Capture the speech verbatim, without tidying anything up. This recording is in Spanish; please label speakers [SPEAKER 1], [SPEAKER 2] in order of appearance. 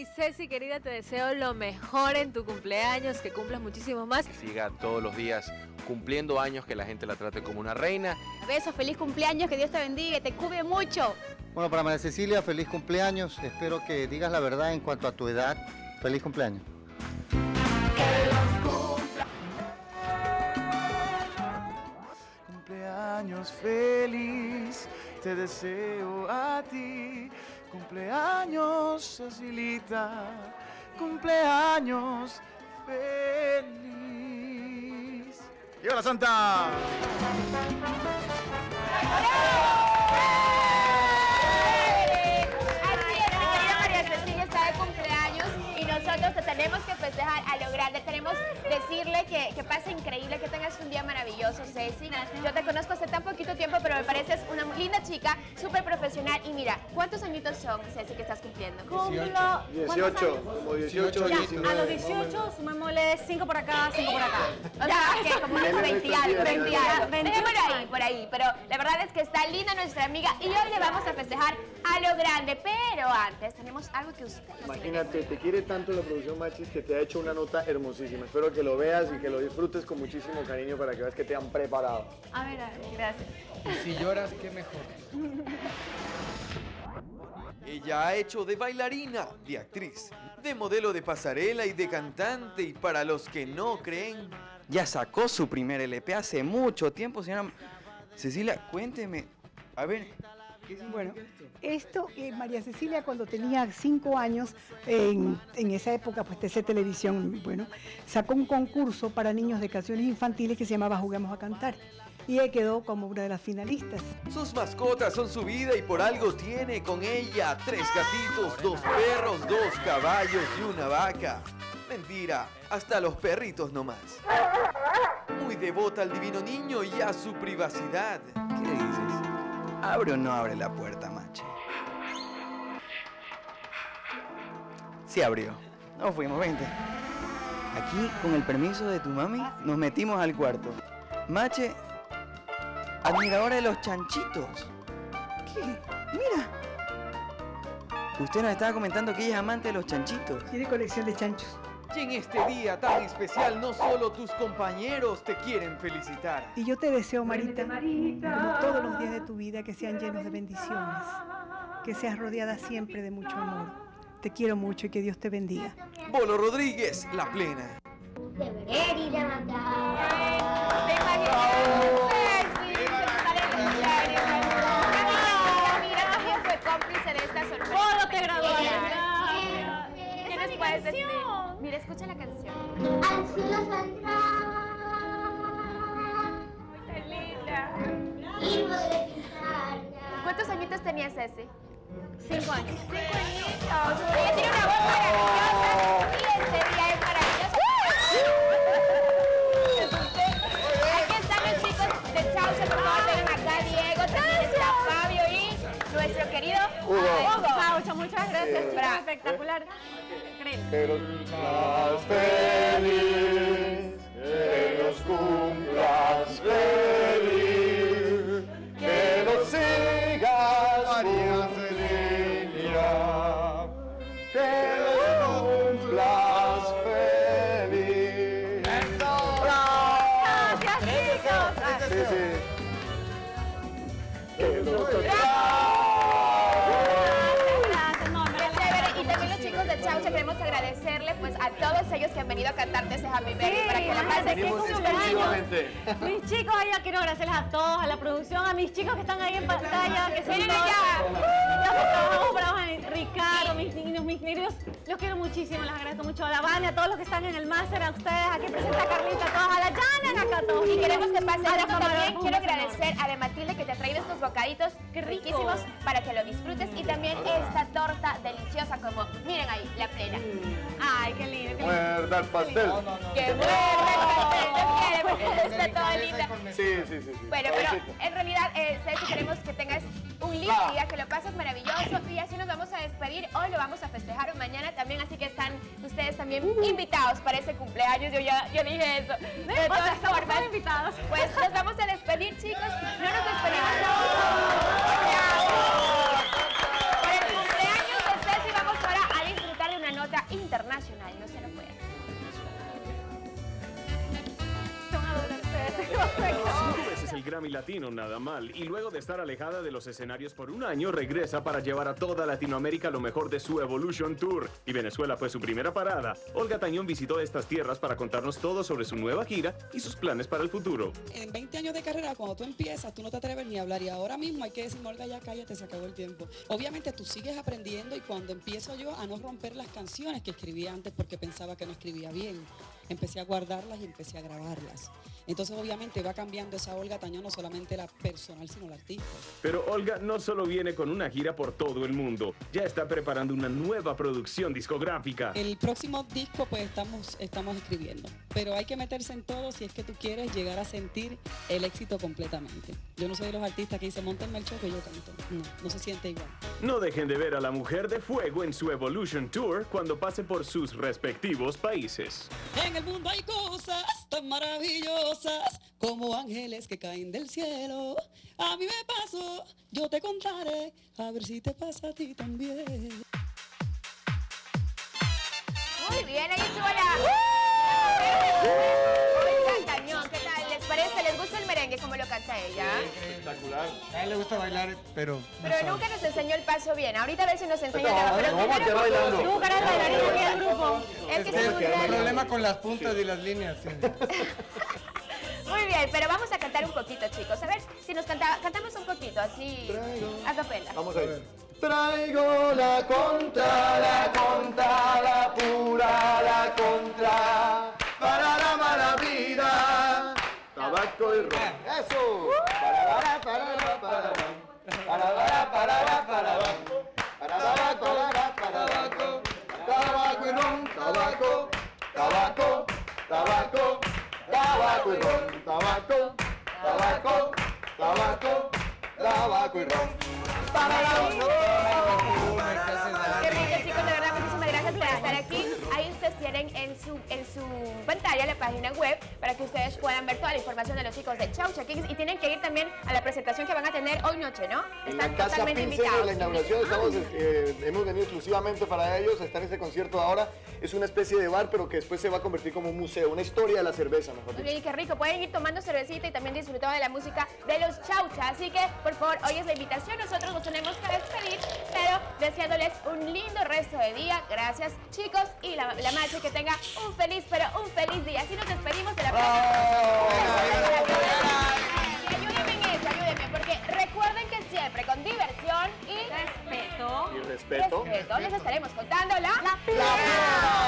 [SPEAKER 1] Mi Ceci, querida, te deseo lo mejor en tu cumpleaños, que cumplas muchísimos más.
[SPEAKER 2] Que siga todos los días cumpliendo años, que la gente la trate como una reina.
[SPEAKER 3] Besos, feliz cumpleaños, que Dios te bendiga y te cuide mucho.
[SPEAKER 4] Bueno, para María Cecilia, feliz cumpleaños. Espero que digas la verdad en cuanto a tu edad. Feliz cumpleaños.
[SPEAKER 5] Cumpleaños feliz, te deseo a ti. Cumpleaños, Cecilita. Cumpleaños feliz. ¡Viva la Santa!
[SPEAKER 3] Nosotros te tenemos que festejar a lo grande, tenemos decirle que, que pase increíble, que tengas un día maravilloso, Ceci. Yo te conozco hace tan poquito tiempo, pero me pareces una linda chica, súper profesional. Y mira, ¿cuántos añitos son, Ceci, que estás cumpliendo?
[SPEAKER 6] Cumplo...
[SPEAKER 5] dieciocho, como dieciocho,
[SPEAKER 6] ya,
[SPEAKER 5] diecinueve.
[SPEAKER 6] a los dieciocho, sumémosle cinco por acá, cinco por acá.
[SPEAKER 3] O sea, que como unos veinte algo, veinte algo.
[SPEAKER 6] veinte
[SPEAKER 3] por ahí, por ahí. Pero la verdad es que está linda nuestra amiga y hoy le vamos a festejar a lo grande. Pero antes tenemos algo que usted...
[SPEAKER 5] Imagínate, te quiere tanto la producción Machis que te ha hecho una nota hermosísima. Espero que lo veas y que lo disfrutes con muchísimo cariño para que veas que te han preparado.
[SPEAKER 3] A ver, a ver, gracias.
[SPEAKER 7] Y si lloras, qué mejor.
[SPEAKER 8] Ella ha hecho de bailarina, de actriz, de modelo de pasarela y de cantante. Y para los que no creen,
[SPEAKER 9] ya sacó su primer L P hace mucho tiempo, señora Cecilia. Cuénteme, a ver.
[SPEAKER 10] Bueno, esto, eh, María Cecilia cuando tenía cinco años, en, en esa época, pues T C Televisión, bueno, sacó un concurso para niños de canciones infantiles que se llamaba Juguemos a Cantar. Y ella quedó como una de las finalistas.
[SPEAKER 8] sus mascotas son su vida y por algo tiene con ella tres gatitos, dos perros, dos caballos y una vaca. Mentira, hasta los perritos nomás. Muy devota al divino niño y a su privacidad.
[SPEAKER 9] ¿Qué dices? ¿Abre o no abre la puerta, Mache? Sí abrió. Nos fuimos, vente. Aquí, con el permiso de tu mami, nos metimos al cuarto. Mache, admiradora de los chanchitos. ¿Qué? Mira. Usted nos estaba comentando que ella es amante de los chanchitos.
[SPEAKER 10] Tiene colección de chanchos.
[SPEAKER 8] Y en este día tan especial, no solo tus compañeros te quieren felicitar.
[SPEAKER 10] Y yo te deseo, Marita, como todos los días de tu vida, que sean llenos de bendiciones, que seas rodeada siempre de mucho amor. Te quiero mucho y que Dios te bendiga.
[SPEAKER 8] Bolo Rodríguez, La Plena.
[SPEAKER 6] ¡Bolo, te graduaste!
[SPEAKER 3] ¿Qué nos puedes decir? Mira, escucha la canción.
[SPEAKER 11] Al cielo saldrá.
[SPEAKER 3] Muy tan linda.
[SPEAKER 11] Y podré pisarla.
[SPEAKER 3] ¿Cuántos añitos tenías, Ceci?
[SPEAKER 6] Cinco años.
[SPEAKER 3] Cinco añitos. Ella tiene una voz maravillosa y este día es maravilloso. Aquí están los chicos de Chauce, por favor, vengan acá, Diego, también está Fabio y nuestro querido
[SPEAKER 5] Hugo.
[SPEAKER 6] Paucha, muchas gracias, chicos,
[SPEAKER 3] Bra-
[SPEAKER 6] espectacular. Increíble.
[SPEAKER 5] Que los cumplas feliz, que los cumplas feliz, que los sigas, María Cecilia, que los cumplas feliz.
[SPEAKER 6] Gracias, chicos.
[SPEAKER 5] Sí, sí. Que los
[SPEAKER 3] Y también los chicos de Chauce queremos agradecerle pues a todos ellos que han venido a cantarte ese Happy Birthday
[SPEAKER 6] Sí,
[SPEAKER 3] para que la pasen.
[SPEAKER 6] qué cumpleaños. Mis chicos, ahí quiero agradecerles a todos, a la producción, a mis chicos que están ahí en pantalla, que son
[SPEAKER 3] Miren
[SPEAKER 6] todos-
[SPEAKER 3] allá.
[SPEAKER 6] Los que trabajamos para abajo, Ricardo, mis niños, mis niños, los quiero muchísimo, les agradezco mucho a la Vania, a todos los que están en el máster, a ustedes, aquí presenta a Carlita, a todos, a la Janet, acá a todos.
[SPEAKER 3] Y queremos que pasen.
[SPEAKER 6] A la
[SPEAKER 3] Esto también
[SPEAKER 6] camarógrafa,
[SPEAKER 3] quiero
[SPEAKER 6] un beso
[SPEAKER 3] agradecer a de Matilde que te ha traído estos bocaditos
[SPEAKER 6] Qué rico.
[SPEAKER 3] riquísimos para que lo disfrutes y también esta torta deliciosa como, miren ahí, La Plena.
[SPEAKER 6] Ay, qué lindo, qué lindo.
[SPEAKER 5] Muerda el pastel.
[SPEAKER 3] ¡Qué bueno! No quiere porque está todo linda.
[SPEAKER 5] Sí, sí, sí, sí.
[SPEAKER 3] Bueno, pero en realidad, eh, Ceci, queremos que tengas un lindo día, que lo pases maravilloso y así nos vamos a despedir. Hoy lo vamos a festejar o mañana también, así que están ustedes también invitados para ese cumpleaños. Yo ya yo dije eso. De todas formas,
[SPEAKER 6] invitados.
[SPEAKER 3] pues nos vamos a despedir, chicos. No nos despedimos. Por el cumpleaños de Ceci vamos ahora a disfrutar de una noche
[SPEAKER 12] Grammy Latino, nada mal. Y luego de estar alejada de los escenarios por un año, regresa para llevar a toda Latinoamérica lo mejor de su Evolution Tour. Y Venezuela fue su primera parada. Olga Tañón visitó estas tierras para contarnos todo sobre su nueva gira y sus planes para el futuro.
[SPEAKER 13] En veinte años de carrera, cuando tú empiezas, tú no te atreves ni a hablar. Y ahora mismo hay que decir, Olga, ya cállate, se acabó el tiempo. Obviamente tú sigues aprendiendo y cuando empiezo yo a no romper las canciones que escribía antes porque pensaba que no escribía bien, empecé a guardarlas y empecé a grabarlas. Entonces obviamente va cambiando esa Olga Tañón, no solamente la personal, sino la artista.
[SPEAKER 12] Pero Olga no solo viene con una gira por todo el mundo, ya está preparando una nueva producción discográfica.
[SPEAKER 13] El próximo disco pues estamos, estamos escribiendo, pero hay que meterse en todo si es que tú quieres llegar a sentir el éxito completamente. Yo no soy de los artistas que dicen, móntenme el show que yo canto. No, no se siente igual.
[SPEAKER 12] No dejen de ver a la Mujer de Fuego en su Evolution Tour cuando pase por sus respectivos países.
[SPEAKER 13] En el mundo hay cosas tan maravillosas como ángeles que caen del cielo. A mí me pasó, yo te contaré, a ver si te pasa a ti también.
[SPEAKER 3] Muy bien, ahí estuvo la... Olga Tañón, ¿qué tal? ¿Les parece? ¿Les gusta el merengue como lo canta ella?
[SPEAKER 5] Espectacular.
[SPEAKER 7] A él le gusta bailar, pero...
[SPEAKER 3] Pero nunca nos enseñó el paso bien. Ahorita a ver si nos enseña ya. Pero
[SPEAKER 5] vamos a quedar bailando.
[SPEAKER 3] tú, cara de bailarina aquí del grupo. Es que
[SPEAKER 7] Es
[SPEAKER 3] es un
[SPEAKER 7] el
[SPEAKER 3] real.
[SPEAKER 7] problema con las puntas y las líneas. Sí.
[SPEAKER 3] Muy bien, pero vamos a cantar un poquito, chicos. A ver si nos canta, cantamos un poquito, así, a capela.
[SPEAKER 5] Vamos a ver. Traigo la contra, la contra, la pura, la contra, para la mala vida, tabaco y ron. ¡Eso! Para, para, para, para, para, para, para, para, para, para, para, tabaco y ron, tabaco, tabaco, tabaco, tabaco y ron, tabaco, tabaco, tabaco, tabaco y ron.
[SPEAKER 3] Qué rico, chicos, de verdad, muchísimas gracias por estar aquí. Ahí ustedes tienen en su, en su pantalla la página web para que ustedes puedan ver toda la información de los chicos de Chaucha Kings y tienen que ir también a la presentación que van a tener hoy noche, ¿no?
[SPEAKER 5] En
[SPEAKER 3] Están
[SPEAKER 5] la Casa
[SPEAKER 3] totalmente
[SPEAKER 5] Pilsen,
[SPEAKER 3] invitados.
[SPEAKER 5] en la inauguración, estamos, eh, hemos venido exclusivamente para ellos a estar en este concierto ahora. Es una especie de bar, pero que después se va a convertir como un museo, una historia de la cerveza, mejor dicho.
[SPEAKER 3] Muy bien, qué rico. Pueden ir tomando cervecita y también disfrutar de la música de los Chaucha. Así que, por favor, hoy es la invitación. Nosotros nos tenemos que despedir, pero deseándoles un lindo resto de día. Gracias, chicos. Y la, la Mache, que tenga un feliz, pero un feliz día. Así nos despedimos de la próxima. Y ayúdenme en eso, ayúdenme, porque recuerden que siempre con diversión y respeto,
[SPEAKER 5] Y respeto.
[SPEAKER 3] respeto les estaremos contando la...
[SPEAKER 5] La